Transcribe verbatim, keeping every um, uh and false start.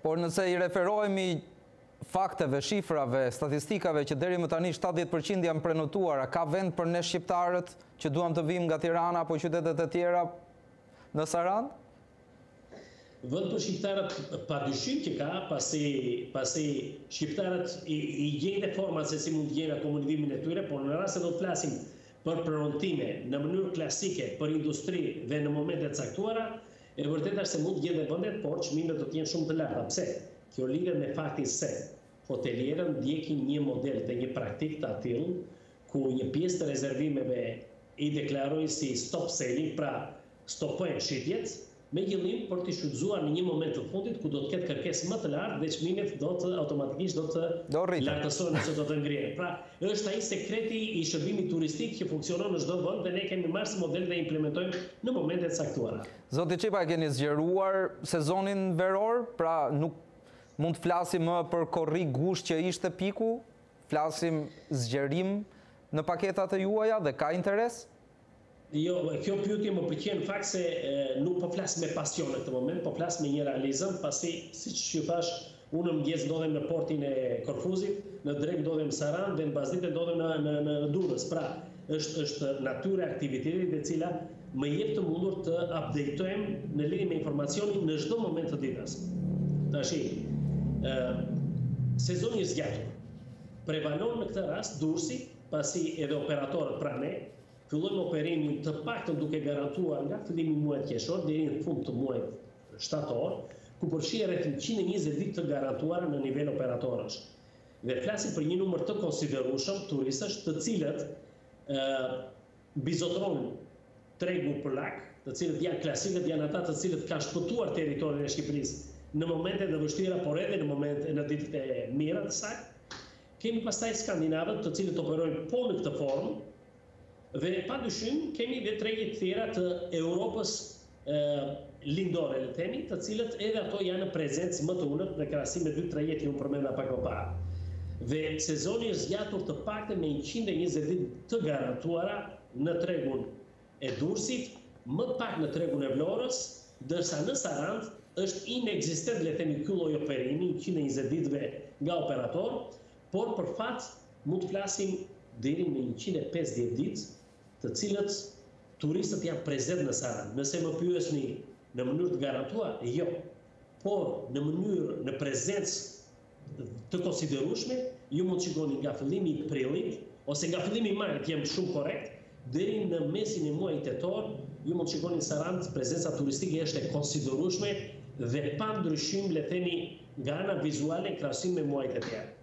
Por nëse i referohemi fakteve, shifrave, statistikave që deri më tani shtatëdhjetë përqind janë prenotuara, ka vend për ne shqiptarët që duam të vim nga Tirana apo qytetet e tjera në Sarandë? Vend për shqiptarët padyshim që ka, pasi pasi shqiptarët i, i gjejnë forma se si mund të gjejnë akomodimin e tyre, por në rast se do të flasim për prenontime në mënyrë klasike për industri dhe në momente të caktuara, e vërtet është se mund të gjejnë vendet, por çmimet do të jenë shumë të larta. Pse? Kjo lidhet me faktin se hotelierët ndjekin një model dhe një praktik të atill ku një pjesë të rezervimeve i deklarojnë si stop selling, pra stopojnë shitjet, me qëllim për të shfrytzuar në një moment të fundit ku do të ketë kërkesë më të lartë dhe çmimet do të automatikisht do të lartësohen ose do të ngrihen. Pra, është ai sekreti i shërbimit turistik që funksionon në çdo vend dhe ne kemi marrë si model dhe implementojmë në momente të caktuara. Zoti Çipa, keni zgjeruar sezonin veror, pra nuk mund të flasim më për korrik gusht që ishte piku, flasim zgjerim në paketat e juaja dhe ka interes? Jo, kjo pyetje më pëlqen në fakt se e, nuk po flas me pasion në këtë moment, po flas me një realizëm, pasi siç ju thash, unë në mëngjes ndodhem në portin e Korfuzit, në drek ndodhem në Sarandë dhe në bazditë ndodhem në në, në Durrës. Pra, është është natyra e aktivitetit e cila më jep të mundur të updatojmë në lidhje me informacionin në çdo moment të ditës. Tashi, ë sezoni i zgjatur. Prevalon në këtë rast Durrësi, pasi edhe operatorët pra ne fillojmë operimin të paktën duke garantuar nga fillimi i muajit qershor deri në fund të muajit shtator, ku përfshihet rreth njëqind e njëzet ditë të garantuara në nivel operatorësh. Dhe flasim për një numër të konsiderueshëm turistësh, të cilët ë bizotron tregu për lak, të cilët janë klasikët, janë ata të cilët kanë shpëtuar territorin e Shqipërisë në momente të vështira, por edhe në momente në ditët e mira të saj. Kemi pastaj skandinavët, të cilët operojnë po në këtë formë. Dhe pa dyshim kemi dhe tregjet tjera të Europës e, lindore, le themi, të cilët edhe ato janë në prezencë më të ulët në krahasim me dy trajekte që unë përmenda pak më parë. Dhe sezoni është zgjatur të paktën me njëqind e njëzet ditë të garantuara në tregun e Durrësit, më pak në tregun e Vlorës, ndërsa në Sarandë është inekzistent, le themi, ky lloj operimi, njëqind e njëzet ditëve nga operator, por për fat mund të flasim deri në njëqind e pesëdhjetë ditë, të cilët turistët janë prezent në Sarandë. Nëse më pyesni në mënyrë të garantuar, jo. Por në mënyrë në prezencë të konsiderueshme, ju mund të shikoni nga fillimi i prillit ose nga fillimi i majit, jam shumë korrekt, deri në mesin e muajit tetor, ju mund të shikoni në Sarandë prezenca turistike është e konsiderueshme dhe pa ndryshim, le themi, nga ana vizuale në krahasim me muajt e tjerë.